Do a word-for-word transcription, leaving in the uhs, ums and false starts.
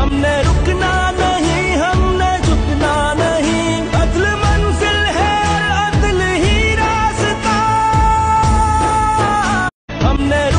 हमने रुकना नहीं, हमने झुकना नहीं, अदल मंजिल है अदल ही रास्ता। हमने